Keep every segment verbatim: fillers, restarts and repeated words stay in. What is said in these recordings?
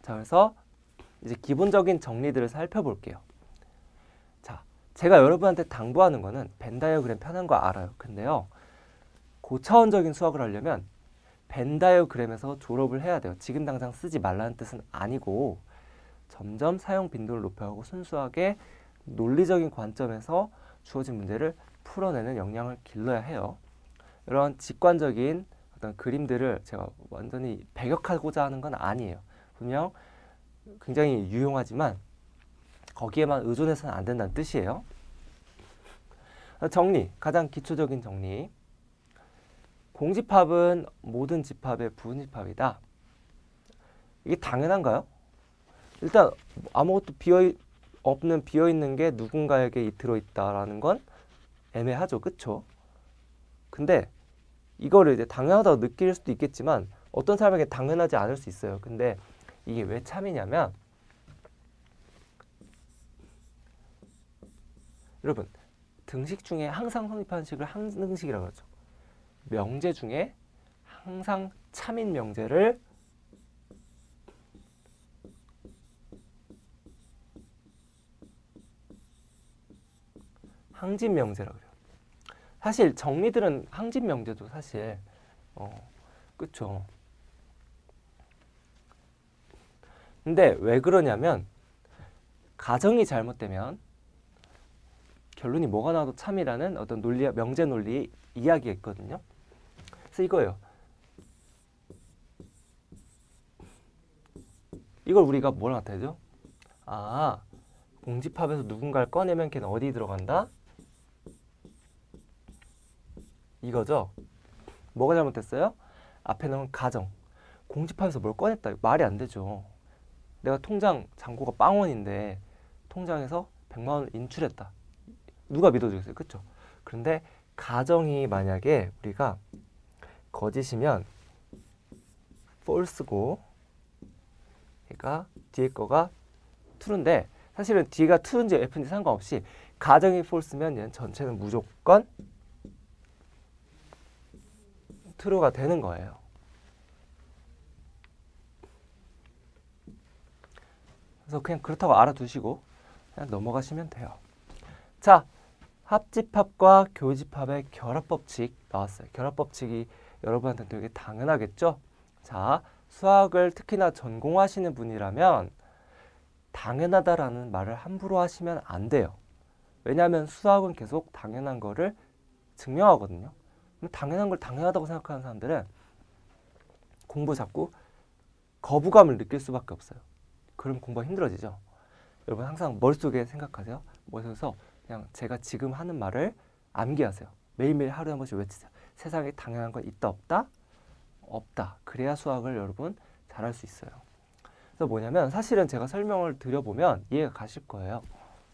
자, 그래서 이제 기본적인 정리들을 살펴볼게요. 자, 제가 여러분한테 당부하는 거는 벤 다이어그램 편한 거 알아요. 근데요, 고차원적인 수학을 하려면 벤 다이어그램에서 졸업을 해야 돼요. 지금 당장 쓰지 말라는 뜻은 아니고 점점 사용 빈도를 높여가고 순수하게 논리적인 관점에서 주어진 문제를 풀어내는 역량을 길러야 해요. 이런 직관적인 어떤 그림들을 제가 완전히 배격하고자 하는 건 아니에요. 분명 굉장히 유용하지만 거기에만 의존해서는 안 된다는 뜻이에요. 정리, 가장 기초적인 정리. 공집합은 모든 집합의 부분집합이다. 이게 당연한가요? 일단 아무것도 비어 없는 비어있는 게 누군가에게 들어있다라는 건 애매하죠. 그쵸? 근데 이거를 이제 당연하다고 느낄 수도 있겠지만 어떤 사람에게 당연하지 않을 수 있어요. 근데 이게 왜 참이냐면 여러분, 등식 중에 항상 성립하는 식을 항등식이라고 하죠. 명제 중에 항상 참인 명제를 항진 명제라고 해요. 사실 정리들은 항진 명제도 사실 어, 그쵸. 근데 왜 그러냐면 가정이 잘못되면 결론이 뭐가 나와도 참이라는 어떤 논리, 명제 논리의 이야기가 있거든요. 그래서 이거예요. 이걸 우리가 뭐라 나타내죠? 아, 공집합에서 누군가를 꺼내면 걔는 어디 들어간다? 이거죠. 뭐가 잘못됐어요? 앞에 나온 가정. 공집합에서 뭘 꺼냈다. 말이 안 되죠. 내가 통장 잔고가 빵원인데 통장에서 백만 원을 인출했다. 누가 믿어주겠어요? 그쵸? 그런데 가정이 만약에 우리가 거짓이면 false고 그러니까 뒤에 거가 true인데 사실은 뒤가 true인지 f인지 상관없이 가정이 false면 얘는 전체는 무조건 true가 되는 거예요. 그래서 그냥 그렇다고 알아두시고 그냥 넘어가시면 돼요. 자, 합집합과 교집합의 결합법칙 나왔어요. 결합법칙이 여러분한테 되게 당연하겠죠? 자, 수학을 특히나 전공하시는 분이라면 당연하다라는 말을 함부로 하시면 안 돼요. 왜냐하면 수학은 계속 당연한 거를 증명하거든요. 당연한 걸 당연하다고 생각하는 사람들은 공부 자꾸 거부감을 느낄 수밖에 없어요. 그럼 공부가 힘들어지죠. 여러분 항상 머릿속에 생각하세요. 머릿속에서 그냥 제가 지금 하는 말을 암기하세요. 매일매일 하루에 한 번씩 외치세요. 세상에 당연한 건 있다 없다? 없다. 그래야 수학을 여러분 잘할 수 있어요. 그래서 뭐냐면 사실은 제가 설명을 드려보면 이해가 가실 거예요.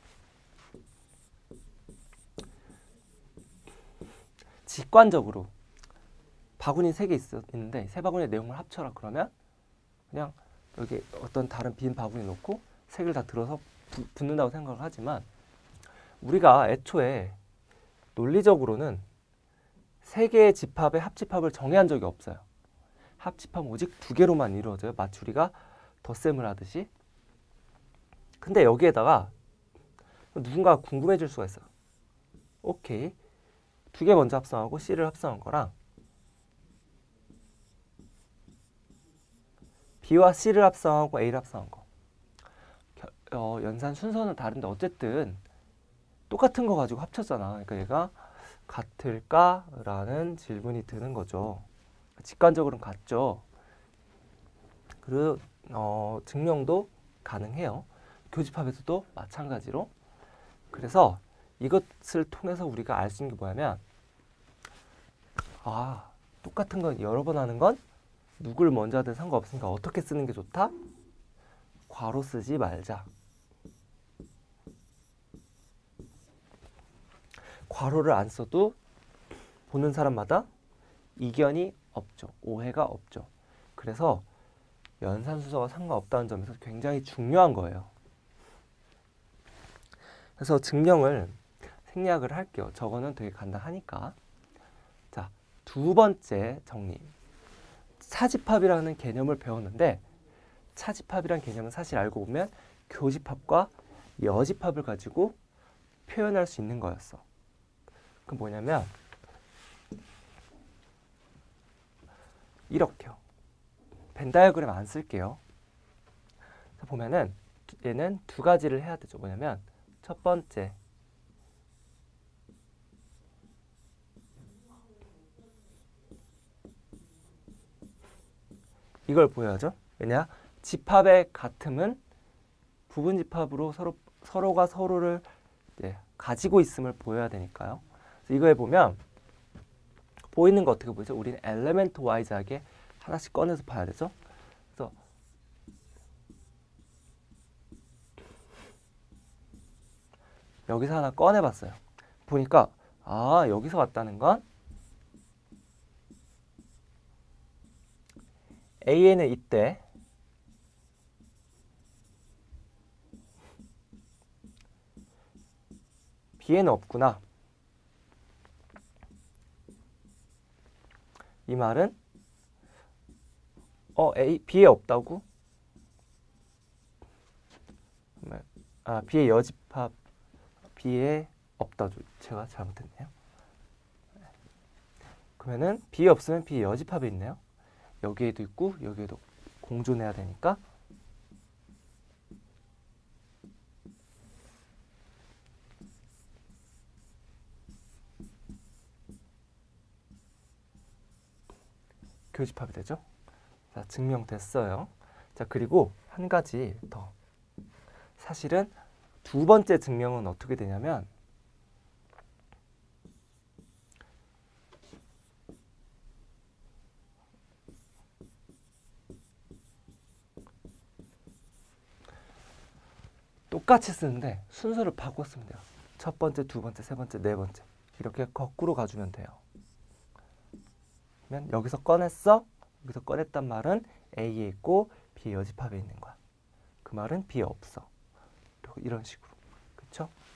직관적으로 바구니 세 개 있는데 세 바구니의 내용을 합쳐라 그러면 그냥 여기 어떤 다른 빈 바구니 놓고 세 개를 다 들어서 부, 붙는다고 생각을 하지만 우리가 애초에 논리적으로는 세 개의 집합의 합집합을 정의한 적이 없어요. 합집합은 오직 두 개로만 이루어져요. 마치 우리가 덧셈을 하듯이. 근데 여기에다가 누군가 궁금해질 수가 있어요. 오케이. 두 개 먼저 합성하고 C를 합성한 거랑 B와 C를 합성하고 A를 합성한 거. 어, 연산 순서는 다른데 어쨌든 똑같은 거 가지고 합쳤잖아. 그러니까 얘가 같을까? 라는 질문이 드는 거죠. 직관적으로는 같죠. 그리고 어, 증명도 가능해요. 교집합에서도 마찬가지로. 그래서 이것을 통해서 우리가 알 수 있는 게 뭐냐면 아, 똑같은 건 여러 번 하는 건 누굴 먼저 하든 상관없으니까 어떻게 쓰는 게 좋다? 괄호 쓰지 말자. 괄호를 안 써도 보는 사람마다 이견이 없죠. 오해가 없죠. 그래서 연산순서가 상관없다는 점에서 굉장히 중요한 거예요. 그래서 증명을 생략을 할게요. 저거는 되게 간단하니까. 자, 두 번째 정리. 사집합이라는 개념을 배웠는데 차집합이란 개념은 사실 알고 보면 교집합과 여집합을 가지고 표현할 수 있는 거였어. 그 뭐냐면 이렇게요. 벤 다이어그램 안 쓸게요. 자, 보면은 얘는 두 가지를 해야 되죠. 뭐냐면 첫 번째 이걸 보여야죠. 왜냐? 집합의 같음은 부분 집합으로 서로, 서로가 서로를 네, 가지고 있음을 보여야 되니까요. 이거에 보면 보이는 거 어떻게 보이죠? 우리는 엘리멘트 와이즈하게 하나씩 꺼내서 봐야 되죠. 그래서 여기서 하나 꺼내봤어요. 보니까 아 여기서 왔다는 건 A에는 이때 B에는 없구나. 이 말은 어 A, B에 없다고? 아 B의 여집합 B에 없다죠. 제가 잘못했네요. 그러면은 B에 없으면 B의 여집합이 있네요. 여기에도 있고 여기에도 공존해야 되니까 교집합이 되죠. 자, 증명됐어요. 자, 그리고 한 가지 더. 사실은 두 번째 증명은 어떻게 되냐면 똑같이 쓰는데 순서를 바꿨으면 돼요. 첫 번째, 두 번째, 세 번째, 네 번째 이렇게 거꾸로 가주면 돼요. 그러면 여기서 꺼냈어? 여기서 꺼냈단 말은 A에 있고 B의 여집합에 있는 거야. 그 말은 B에 없어. 이런 식으로. 그쵸?